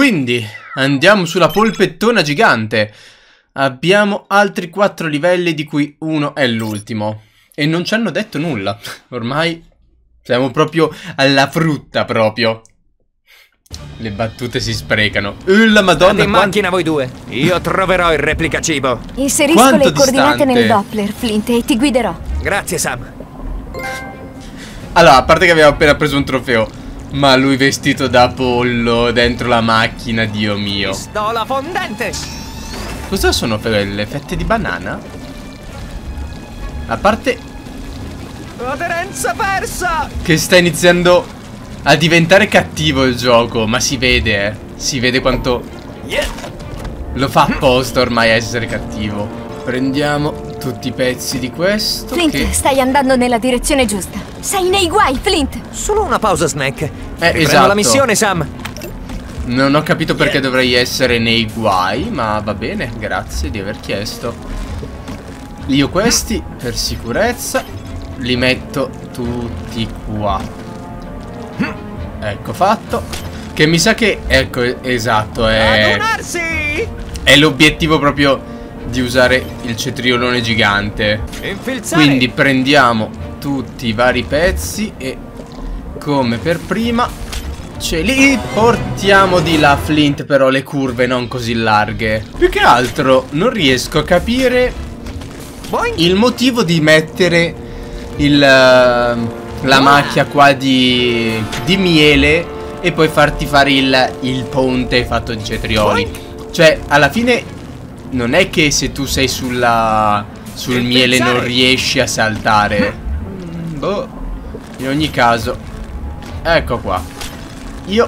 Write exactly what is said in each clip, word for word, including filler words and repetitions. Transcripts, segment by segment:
Quindi andiamo sulla polpettona gigante. Abbiamo altri quattro livelli, di cui uno è l'ultimo. E non ci hanno detto nulla. Ormai siamo proprio alla frutta proprio. Le battute si sprecano. Uh, la madonna. State in macchina voi due. Io troverò il replica cibo. Inserisco Quanto le coordinate distante? nel Doppler, Flint, e ti guiderò. Grazie, Sam. Allora, a parte che abbiamo appena preso un trofeo, ma lui vestito da pollo dentro la macchina, Dio mio. Pistola fondente. Cosa sono le fette di banana? A parte Aderenza persa. che sta iniziando a diventare cattivo il gioco, ma si vede, eh. Si vede quanto Yeah. lo fa apposta ormai a essere cattivo. Prendiamo tutti i pezzi di questo. Flint, che... stai andando nella direzione giusta. Sei nei guai, Flint. Solo una pausa snack. Eh, Riprendo esatto. la missione, Sam. Non ho capito perché dovrei essere nei guai, ma va bene, grazie di aver chiesto. Io questi, per sicurezza, li metto tutti qua. Ecco fatto. Che mi sa che, ecco, esatto, è... Adunarsi. È l'obiettivo proprio di usare il cetriolone gigante. Infilzare. Quindi prendiamo tutti i vari pezzi e, come per prima, ce li portiamo di là, Flint. Però le curve non così larghe. Più che altro non riesco a capire Boing. il motivo di mettere il, uh, la macchia qua di, di miele e poi farti fare il, il ponte fatto di cetrioli. Boing. Cioè, alla fine non è che se tu sei sulla sul E miele pensare. non riesci a saltare. Mm, boh. In ogni caso, ecco qua. Io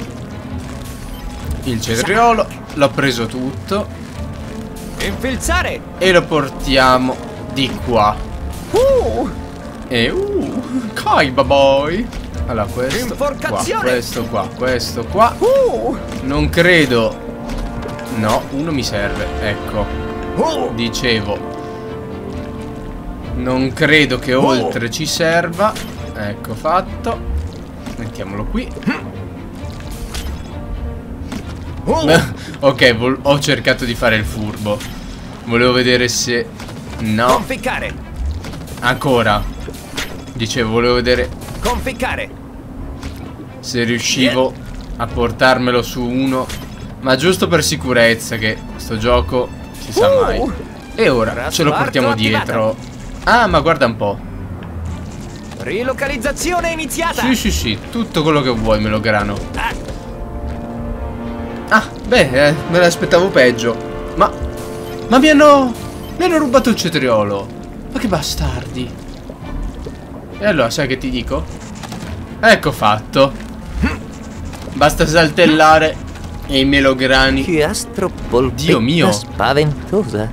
il cetriolo l'ho preso tutto Infilzare. e lo portiamo di qua. Uh. E uh, Kaiba boy. Allora, questo qua, Inforcazione. questo qua, questo qua. Uh. Non credo. No, uno mi serve, ecco. Uh. Dicevo, non credo che oltre ci serva. Ecco fatto. Mettiamolo qui. Uh. Ok, vol- ho cercato di fare il furbo. Volevo vedere se... No, Conficcare. ancora. Dicevo, volevo vedere Conficcare. se riuscivo a portarmelo su uno. Ma giusto per sicurezza, che sto gioco si sa Uh. mai. E ora ce lo portiamo dietro. Ah, ma guarda un po'. Rilocalizzazione iniziata. Sì, sì, sì, tutto quello che vuoi, melograno. Ah. Ah, beh, eh, me l'aspettavo peggio. Ma... Ma mi hanno... Mi hanno rubato il cetriolo. Ma che bastardi. E allora, sai che ti dico? Ecco fatto. Basta saltellare e i melograni. Che astropolpetta Dio mio. spaventosa.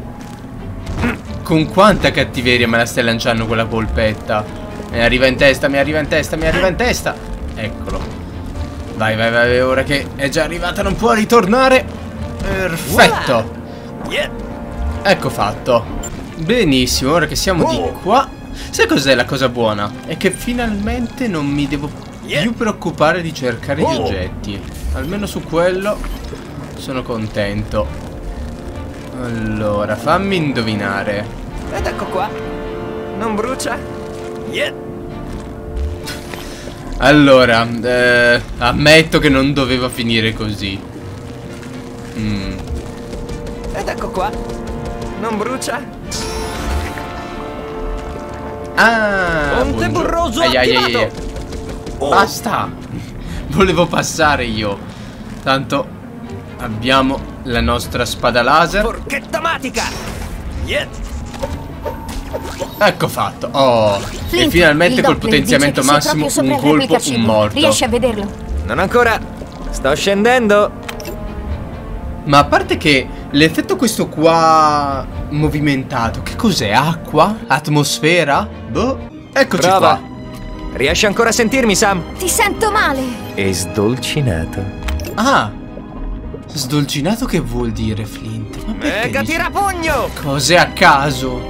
Con quanta cattiveria me la stai lanciando quella polpetta. Mi arriva in testa, mi arriva in testa, mi arriva in testa. Eccolo. Vai, vai, vai, ora che è già arrivata non può ritornare. Perfetto. Yeah. Ecco fatto. Benissimo, ora che siamo Oh. di qua. Sai cos'è la cosa buona? È che finalmente non mi devo Yeah. più preoccupare di cercare Oh. gli oggetti. Almeno su quello sono contento. Allora, fammi indovinare. Ed ecco qua. Non brucia? Yeah. Allora, eh, ammetto che non doveva finire così. Mm. Ed ecco qua. Non brucia? Ah, Ponte buongiorno. burroso Ai, ai, ai, attivato. ai. Basta. Volevo passare io. Tanto abbiamo la nostra spada laser. Forchetta matica. Yeah. Ecco fatto. Oh, Flint, e finalmente il col Doppler potenziamento dice che sei massimo proprio sopra un il colpo, replica un cibo. morto. Riesci a vederlo? Non ancora. Sto scendendo. Ma a parte che l'effetto questo qua movimentato, che cos'è? Acqua? Atmosfera? Boh. Eccoci Prova. qua. Riesci ancora a sentirmi, Sam? Ti sento male. E sdolcinato. Ah, sdolcinato che vuol dire, Flint? Ma perché Mega dici tirapugno. cose a caso?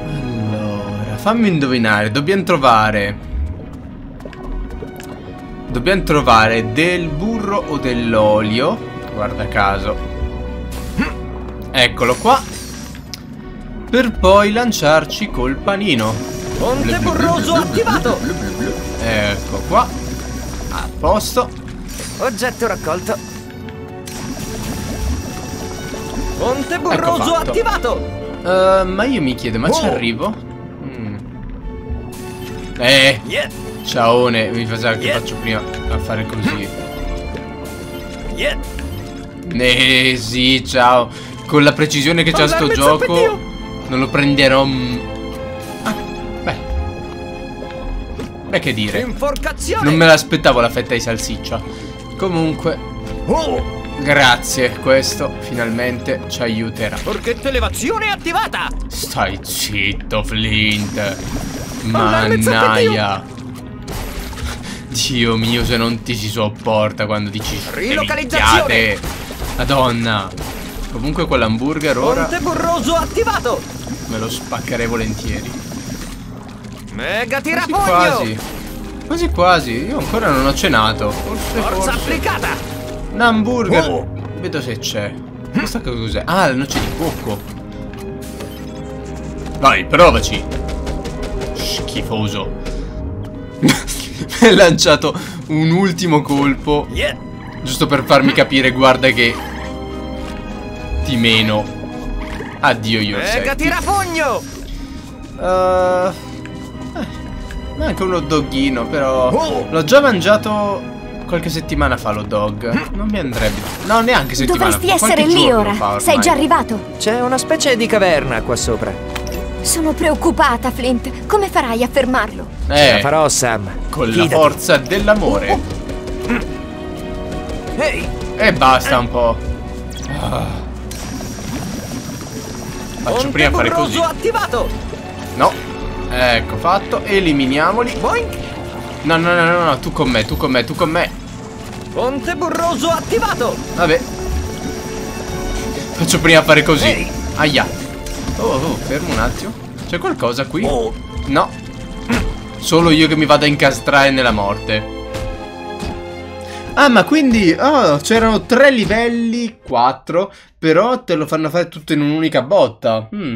Allora, fammi indovinare, dobbiamo trovare Dobbiamo trovare del burro o dell'olio. Guarda caso. Eccolo qua. Per poi lanciarci col panino. Ponte burroso attivato. Ecco qua. A posto. Oggetto raccolto. Ponte Ecco burroso fatto. attivato. Uh, ma io mi chiedo, ma Oh. ci arrivo? Mm. Eh, Yeah. ciaone, mi fa che Yeah. faccio prima a fare così. Yeah. Eh sì, ciao. Con la precisione che c'ha sto Allarme gioco zappetio. non lo prenderò. mm. Ah, beh. Beh, che dire. Inforcazione. Non me l'aspettavo la fetta di salsiccia. Comunque, Oh. grazie, questo finalmente ci aiuterà. Forchetta elevazione attivata. Stai zitto, Flint. Allarme Mannaia. Dio mio, se non ti si sopporta quando dici Rilocalizzazione. minchiate. Madonna. Comunque quell'hamburger ora Ponte burroso attivato. me lo spaccherei volentieri. Mega Quasi tirapugno. quasi. Quasi quasi. Io ancora non ho cenato. Forse Forza forse. applicata. Un hamburger. Oh. Vedo se c'è. Questa che cos'è? Ah, la noce di cocco. Vai, provaci. Schifoso. Mi ha lanciato un ultimo colpo. Yeah. Giusto per farmi capire, guarda che ti meno. Addio io. Mega tirapugno. Uh, eh, anche un hot doghino, però Oh. l'ho già mangiato qualche settimana fa l'hot dog. Non mi andrebbe. No, neanche settimana Dovresti fa. essere qualche lì giorno ora. fa ormai. Sei già arrivato? C'è una specie di caverna qua sopra. Sono preoccupata, Flint. Come farai a fermarlo? Ce la Eh, farò, Sam. con la Fidati. forza dell'amore. Ehi. E basta un po'. Ah. Faccio Ponte prima fare così. burroso attivato. No. Ecco fatto. Eliminiamoli. Boink. No, no, no, no, no. Tu con me, tu con me, tu con me. Ponte burroso attivato. Vabbè. Faccio prima fare così. Ehi. Aia. Oh, oh, fermo un attimo. C'è qualcosa qui? Oh. No. Solo io che mi vado a incastrare nella morte. Ah, ma quindi oh, c'erano tre livelli, quattro, però te lo fanno fare tutto in un'unica botta. Hmm.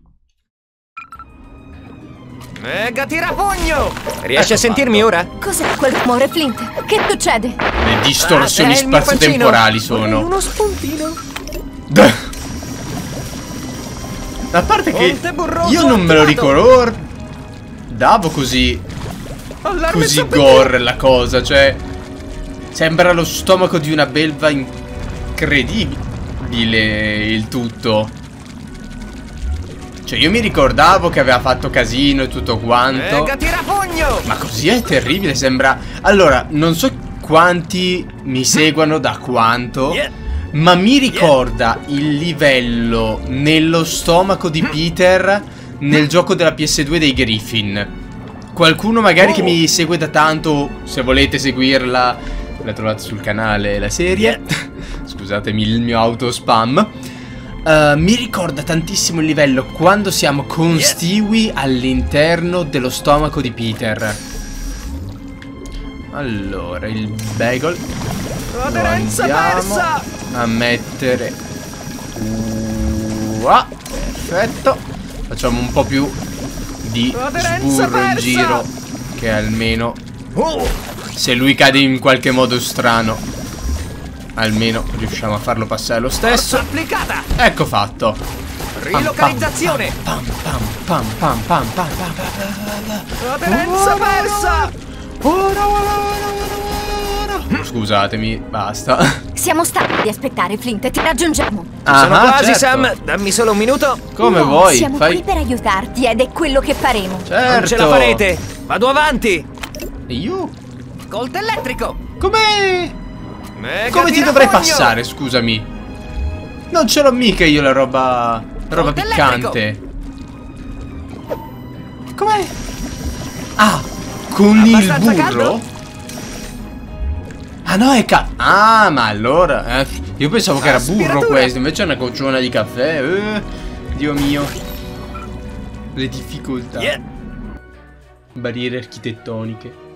Mega tirapugno. Riesci Ecco a sentirmi fatto. ora? Cos'è quel rumore, Flint? Che succede? Le distorsioni Ah, è il mio spazio-temporali fancino. sono. Uno spuntino. A parte che Ponte burroso io non me lo attivato. ricordavo così Allarme Così zappetio. gore la cosa, cioè sembra lo stomaco di una belva incredibile il tutto. Cioè io mi ricordavo che aveva fatto casino e tutto quanto, Mega tirapugno. ma così è terribile, sembra. Allora, non so quanti mi seguono da quanto, Yeah. ma mi ricorda il livello nello stomaco di Peter nel gioco della P S due dei Griffin. Qualcuno magari Oh. che mi segue da tanto, se volete seguirla, la trovate sul canale la serie. Scusatemi il mio autospam. Uh, mi ricorda tantissimo il livello quando siamo con Yeah. Stewie all'interno dello stomaco di Peter. Allora, il bagel lo Aderenza andiamo persa. a mettere qua. Perfetto. Facciamo un po' più di Aderenza sburro in persa. giro, che almeno Oh. se lui cade in qualche modo strano, almeno riusciamo a farlo passare lo stesso. Forza applicata. Ecco fatto. Rilocalizzazione. Pam pam pam pam pam pam pam pam pam. Aderenza persa. Ora, ora, ora, ora, ora. Scusatemi, basta. Siamo stanchi di aspettare, Flint. Ti raggiungiamo. Sono Ah, quasi, certo. Sam. Dammi solo un minuto. Come No, vuoi, Siamo fai. qui per aiutarti ed è quello che faremo. Certo. Non ce la farete. Vado avanti. E io? Colto elettrico. Come? Mega Come ti tirapugno. dovrei passare, scusami? Non ce l'ho mica io la roba. Roba Colpo piccante. Com'è? Ah, con Abbastanza il burro? caldo? Ah no, è ca... Ah, ma allora... Eh, io pensavo che era burro Aspiratura. questo, invece è una gocciona di caffè. Eh, Dio mio. Le difficoltà. Yeah. Barriere architettoniche.